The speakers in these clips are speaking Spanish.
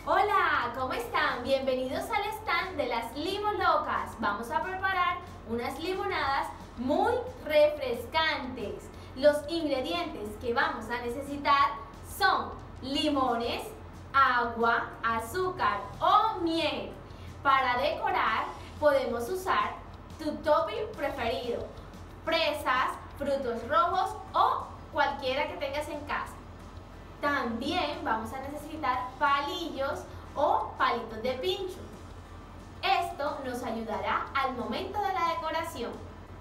Hola, ¿cómo están? Bienvenidos al stand de las Limolocas. Vamos a preparar unas limonadas muy refrescantes. Los ingredientes que vamos a necesitar son limones, agua, azúcar o miel. Para decorar podemos usar tu topping preferido, fresas, frutos rojos o cualquiera que tengas en casa. También vamos a necesitar palillos o palitos de pincho. Esto nos ayudará al momento de la decoración.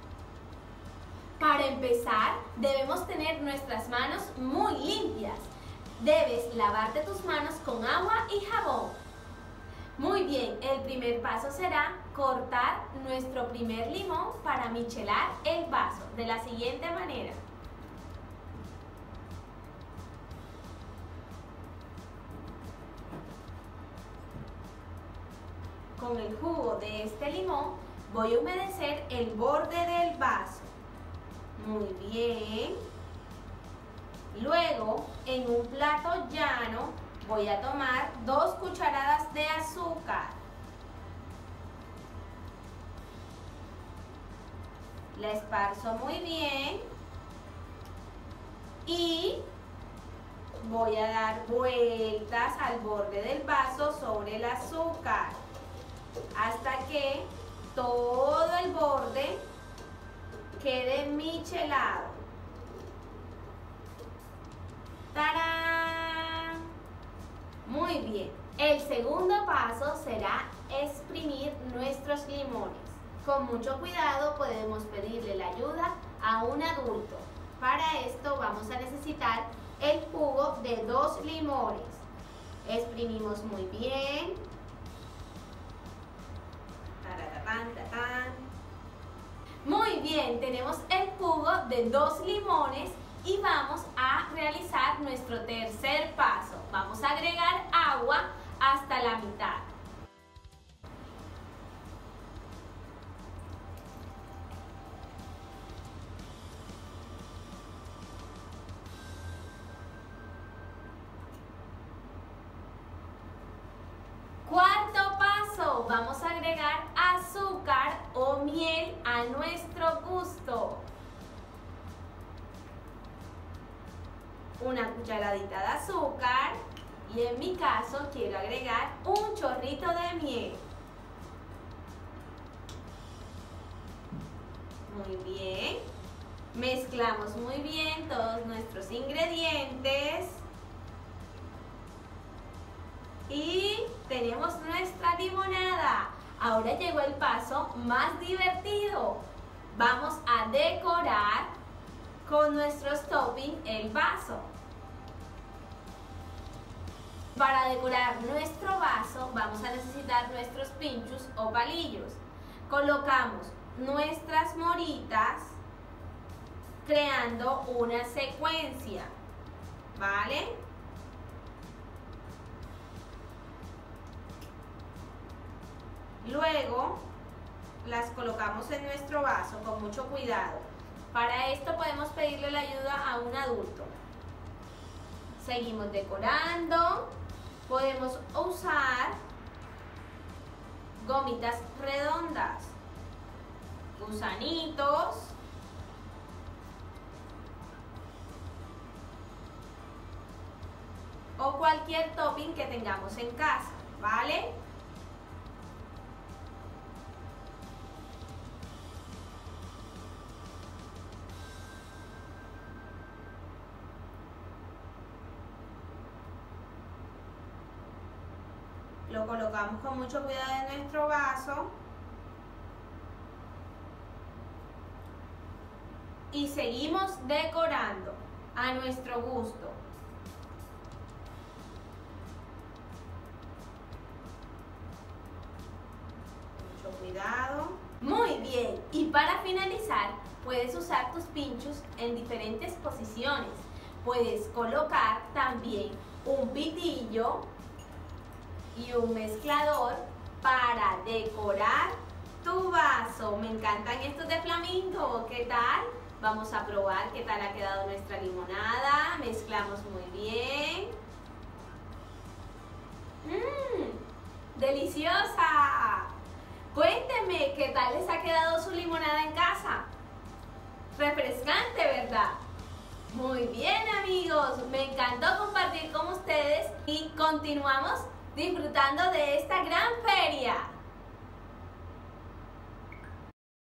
Para empezar, debemos tener nuestras manos muy limpias. Debes lavarte tus manos con agua y jabón. Muy bien, el primer paso será cortar nuestro primer limón para michelar el vaso de la siguiente manera. Con el jugo de este limón voy a humedecer el borde del vaso. Muy bien. Luego, en un plato llano, voy a tomar 2 cucharadas de azúcar. La esparzo muy bien y voy a dar vueltas al borde del vaso sobre el azúcar hasta que todo el borde quede michelado. ¡Tarán! Muy bien. El segundo paso será exprimir nuestros limones. Con mucho cuidado podemos pedirle la ayuda a un adulto. Para esto vamos a necesitar el jugo de 2 limones. Exprimimos muy bien. Muy bien, tenemos el jugo de 2 limones y vamos a realizar nuestro tercer paso. Vamos a agregar agua hasta la mitad. Cuarto paso, vamos a agregar azúcar o miel a nuestro gusto. Una cucharadita de azúcar y en mi caso quiero agregar un chorrito de miel. Muy bien. Mezclamos muy bien todos nuestros ingredientes. Y tenemos nuestra limonada. Ahora llegó el paso más divertido. Vamos a decorar con nuestros toppings el vaso. Para decorar nuestro vaso vamos a necesitar nuestros pinchos o palillos. Colocamos nuestras moritas creando una secuencia, ¿vale? Luego las colocamos en nuestro vaso con mucho cuidado. Para esto podemos pedirle la ayuda a un adulto. Seguimos decorando. Podemos usar gomitas redondas, gusanitos, o cualquier topping que tengamos en casa, ¿vale? Lo colocamos con mucho cuidado en nuestro vaso y seguimos decorando a nuestro gusto. Mucho cuidado. Muy bien, y para finalizar puedes usar tus pinchos en diferentes posiciones. Puedes colocar también un pitillo y un mezclador para decorar tu vaso. Me encantan estos de flamingo. ¿Qué tal? Vamos a probar qué tal ha quedado nuestra limonada. Mezclamos muy bien. ¡Deliciosa! Cuéntenme, ¿qué tal les ha quedado su limonada en casa? Refrescante, ¿verdad? Muy bien, amigos, me encantó compartir con ustedes y continuamos disfrutando de esta gran feria.